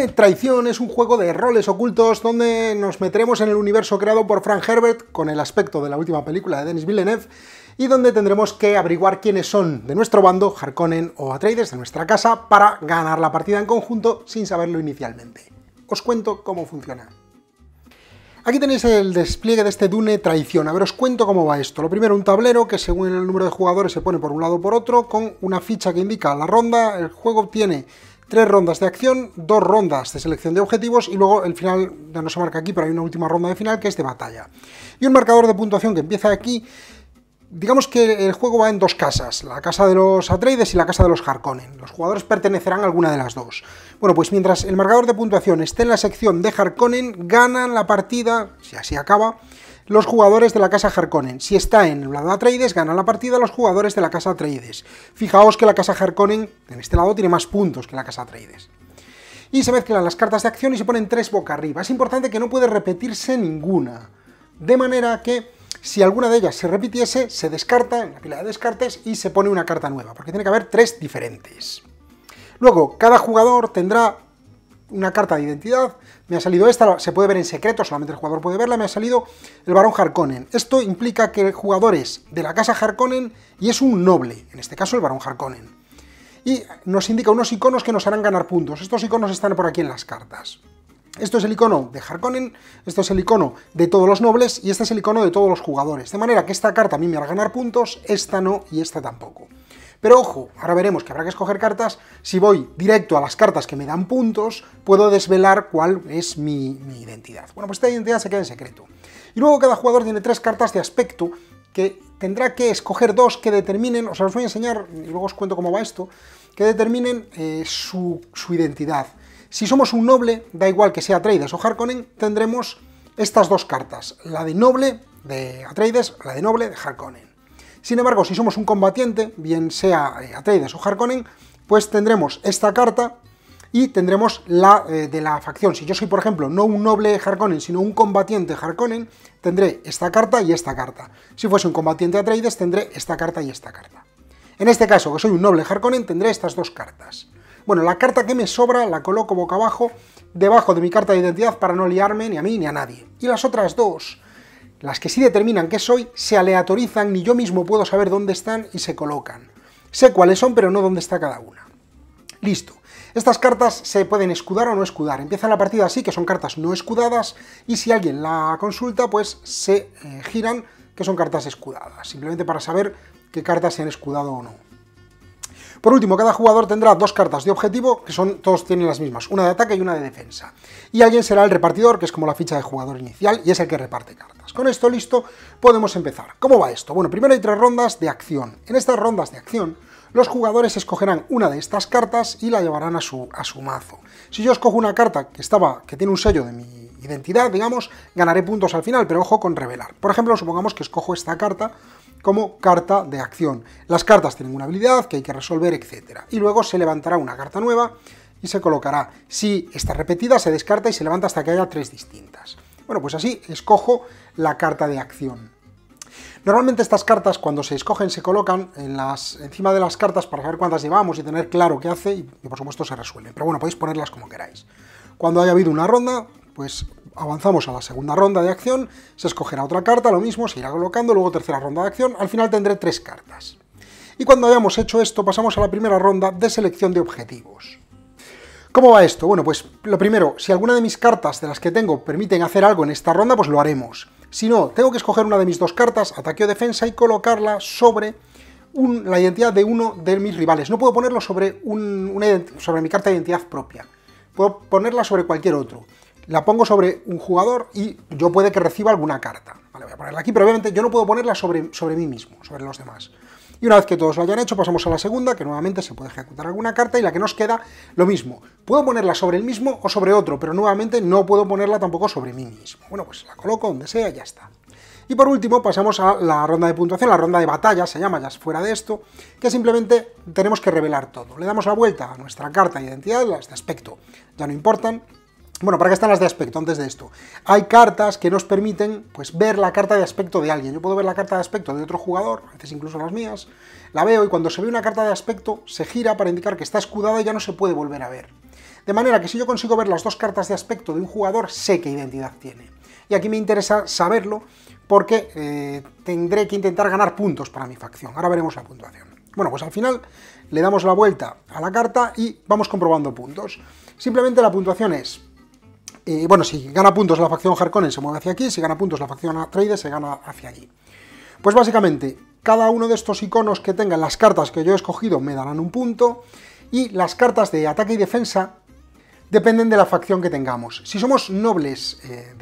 Dune Traición es un juego de roles ocultos donde nos meteremos en el universo creado por Frank Herbert con el aspecto de la última película de Denis Villeneuve y donde tendremos que averiguar quiénes son de nuestro bando, Harkonnen o Atreides, de nuestra casa, para ganar la partida en conjunto sin saberlo inicialmente. Os cuento cómo funciona. Aquí tenéis el despliegue de este Dune Traición. A ver, os cuento cómo va esto. Lo primero, un tablero que según el número de jugadores se pone por un lado o por otro, con una ficha que indica la ronda. El juego tiene 3 rondas de acción, 2 rondas de selección de objetivos y luego el final, ya no se marca aquí, pero hay una última ronda de final que es de batalla. Y un marcador de puntuación que empieza aquí. Digamos que el juego va en 2 casas, la casa de los Atreides y la casa de los Harkonnen. Los jugadores pertenecerán a alguna de las dos. Bueno, pues mientras el marcador de puntuación esté en la sección de Harkonnen, ganan la partida, si así acaba, los jugadores de la casa Harkonnen. Si está en el lado de Atreides, ganan la partida los jugadores de la casa Atreides. Fijaos que la casa Harkonnen, en este lado, tiene más puntos que la casa Atreides. Y se mezclan las cartas de acción y se ponen 3 boca arriba. Es importante que no puede repetirse ninguna. De manera que si alguna de ellas se repitiese, se descarta en la pila de descartes y se pone una carta nueva, porque tiene que haber 3 diferentes. Luego, cada jugador tendrá una carta de identidad. Me ha salido esta, se puede ver en secreto, solamente el jugador puede verla. Me ha salido el Barón Harkonnen. Esto implica que jugadores de la casa Harkonnen, y es un noble, en este caso el Barón Harkonnen. Y nos indica unos iconos que nos harán ganar puntos. Estos iconos están por aquí en las cartas. Esto es el icono de Harkonnen, esto es el icono de todos los nobles y este es el icono de todos los jugadores. De manera que esta carta a mí me hará ganar puntos, esta no y esta tampoco. Pero ojo, ahora veremos que habrá que escoger cartas. Si voy directo a las cartas que me dan puntos, puedo desvelar cuál es mi identidad. Bueno, pues esta identidad se queda en secreto. Y luego cada jugador tiene 3 cartas de aspecto que tendrá que escoger 2 que determinen, os voy a enseñar y luego os cuento cómo va esto, que determinen su identidad. Si somos un noble, da igual que sea Atreides o Harkonnen, tendremos estas 2 cartas, la de noble de Atreides, la de noble de Harkonnen. Sin embargo, si somos un combatiente, bien sea Atreides o Harkonnen, pues tendremos esta carta y tendremos la de la facción. Si yo soy, por ejemplo, no un noble Harkonnen, sino un combatiente Harkonnen, tendré esta carta y esta carta. Si fuese un combatiente Atreides, tendré esta carta y esta carta. En este caso, que soy un noble Harkonnen, tendré estas 2 cartas. Bueno, la carta que me sobra la coloco boca abajo, debajo de mi carta de identidad para no liarme ni a mí ni a nadie. Y las otras 2, las que sí determinan qué soy, se aleatorizan, ni yo mismo puedo saber dónde están y se colocan. Sé cuáles son, pero no dónde está cada una. Listo. Estas cartas se pueden escudar o no escudar. Empieza la partida así, que son cartas no escudadas, y si alguien la consulta, pues se giran, que son cartas escudadas, simplemente para saber qué cartas se han escudado o no. Por último, cada jugador tendrá 2 cartas de objetivo, que todos tienen las mismas, una de ataque y una de defensa. Y alguien será el repartidor, que es como la ficha de jugador inicial, y es el que reparte cartas. Con esto listo, podemos empezar. ¿Cómo va esto? Bueno, primero hay 3 rondas de acción. En estas rondas de acción, los jugadores escogerán una de estas cartas y la llevarán a su mazo. Si yo escojo una carta que tiene un sello de mi identidad, digamos, ganaré puntos al final, pero ojo con revelar. Por ejemplo, supongamos que escojo esta carta como carta de acción. Las cartas tienen una habilidad que hay que resolver, etc. Y luego se levantará una carta nueva y se colocará. Si está repetida, se descarta y se levanta hasta que haya 3 distintas. Bueno, pues así escojo la carta de acción. Normalmente estas cartas, cuando se escogen, se colocan encima de las cartas para saber cuántas llevamos y tener claro qué hace, y por supuesto se resuelven. Pero bueno, podéis ponerlas como queráis. Cuando haya habido una ronda, pues avanzamos a la segunda ronda de acción, se escogerá otra carta, lo mismo, se irá colocando, luego tercera ronda de acción, al final tendré 3 cartas. Y cuando hayamos hecho esto, pasamos a la primera ronda de selección de objetivos. ¿Cómo va esto? Bueno, pues lo primero, si alguna de mis cartas de las que tengo permiten hacer algo en esta ronda, pues lo haremos. Si no, tengo que escoger una de mis 2 cartas, ataque o defensa, y colocarla sobre la identidad de uno de mis rivales. No puedo ponerlo sobre mi carta de identidad propia, puedo ponerla sobre cualquier otro. La pongo sobre un jugador y yo puede que reciba alguna carta. Vale, voy a ponerla aquí, pero obviamente yo no puedo ponerla sobre mí mismo, sobre los demás. Y una vez que todos lo hayan hecho, pasamos a la segunda, que nuevamente se puede ejecutar alguna carta, y la que nos queda, lo mismo. Puedo ponerla sobre el mismo o sobre otro, pero nuevamente no puedo ponerla tampoco sobre mí mismo. Bueno, pues la coloco donde sea y ya está. Y por último pasamos a la ronda de puntuación, la ronda de batalla, se llama, ya fuera de esto, que simplemente tenemos que revelar todo. Le damos la vuelta a nuestra carta de identidad, las de aspecto ya no importan. Bueno, ¿para qué están las de aspecto antes de esto? Hay cartas que nos permiten, pues, ver la carta de aspecto de alguien. Yo puedo ver la carta de aspecto de otro jugador, a veces incluso las mías, la veo y cuando se ve una carta de aspecto se gira para indicar que está escudada y ya no se puede volver a ver. De manera que si yo consigo ver las dos cartas de aspecto de un jugador, sé qué identidad tiene. Y aquí me interesa saberlo porque tendré que intentar ganar puntos para mi facción. Ahora veremos la puntuación. Bueno, pues al final le damos la vuelta a la carta y vamos comprobando puntos. Simplemente la puntuación es... bueno, si gana puntos la facción Harkonnen se mueve hacia aquí, si gana puntos la facción Atreides se gana hacia allí. Pues básicamente, cada uno de estos iconos que tengan las cartas que yo he escogido me darán un punto, y las cartas de ataque y defensa dependen de la facción que tengamos. Si somos nobles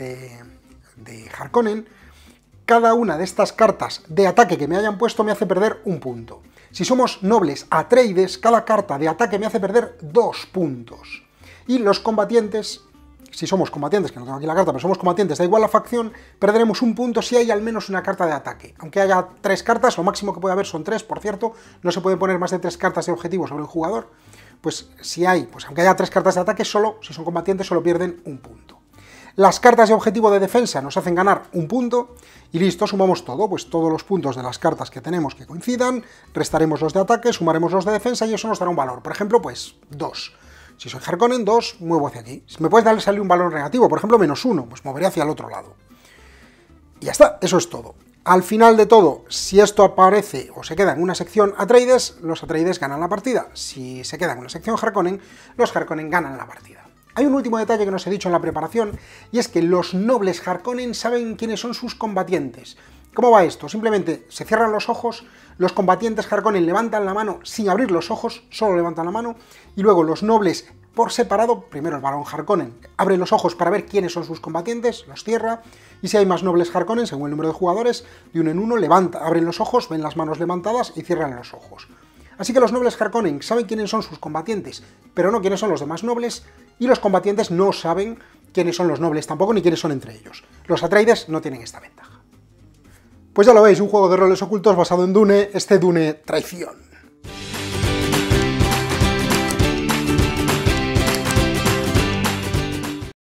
de Harkonnen, cada una de estas cartas de ataque que me hayan puesto me hace perder un punto. Si somos nobles Atreides, cada carta de ataque me hace perder 2 puntos. Y los combatientes... Si somos combatientes, que no tengo aquí la carta, pero somos combatientes, da igual la facción, perderemos un punto si hay al menos una carta de ataque. Aunque haya 3 cartas, lo máximo que puede haber son 3, por cierto, no se pueden poner más de 3 cartas de objetivo sobre un jugador, pues si hay, pues aunque haya 3 cartas de ataque, solo, si son combatientes, solo pierden un punto. Las cartas de objetivo de defensa nos hacen ganar un punto, y listo, sumamos todo, pues todos los puntos de las cartas que tenemos que coincidan, restaremos los de ataque, sumaremos los de defensa, y eso nos dará un valor. Por ejemplo, pues 2. Si soy Harkonnen, 2, muevo hacia aquí. Si me puedes salir un valor negativo, por ejemplo, -1, pues moveré hacia el otro lado. Y ya está, eso es todo. Al final de todo, si esto aparece o se queda en una sección Atreides, los Atreides ganan la partida. Si se queda en una sección Harkonnen, los Harkonnen ganan la partida. Hay un último detalle que no os he dicho en la preparación, y es que los nobles Harkonnen saben quiénes son sus combatientes. ¿Cómo va esto? Simplemente se cierran los ojos, los combatientes Harkonnen levantan la mano sin abrir los ojos, solo levantan la mano, y luego los nobles por separado, primero el barón Harkonnen abre los ojos para ver quiénes son sus combatientes, los cierra, y si hay más nobles Harkonnen, según el número de jugadores, de uno en uno abren los ojos, ven las manos levantadas y cierran los ojos. Así que los nobles Harkonnen saben quiénes son sus combatientes, pero no quiénes son los demás nobles, y los combatientes no saben quiénes son los nobles tampoco, ni quiénes son entre ellos. Los Atreides no tienen esta ventaja. Pues ya lo veis, un juego de roles ocultos basado en Dune, Dune Traición.